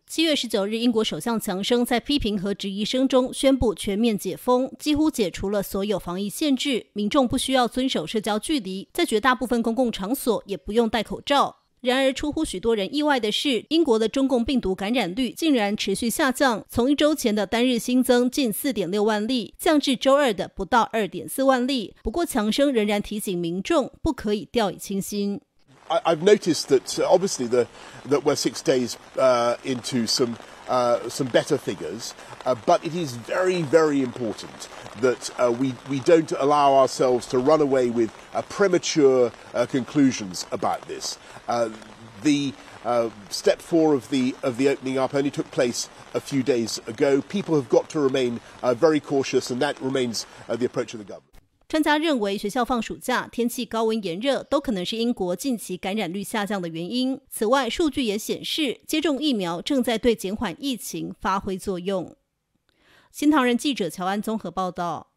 7月19日，英国首相强生在批评和质疑声中宣布全面解封，几乎解除了所有防疫限制，民众不需要遵守社交距离，在绝大部分公共场所也不用戴口罩。然而，出乎许多人意外的是，英国的中共病毒感染率竟然持续下降，从1周前的单日新增近 4.6 万例，降至周二的不到 2.4 万例。不过，强生仍然提醒民众不可以掉以轻心。 I've noticed that obviously that we're 6 days into some better figures, but it is very, very important that we don't allow ourselves to run away with premature conclusions about this. The step 4 of the opening up only took place a few days ago. People have got to remain very cautious, and that remains the approach of the government. 专家认为，学校放暑假、天气高温炎热都可能是英国近期感染率下降的原因。此外，数据也显示，接种疫苗正在对减缓疫情发挥作用。新唐人记者乔安综合报道。